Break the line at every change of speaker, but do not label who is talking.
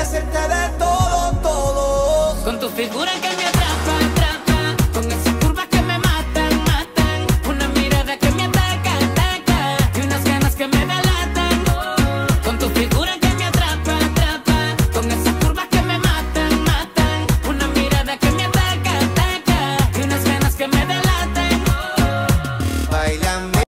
hacerte de todo, todo.
Con tu figura que me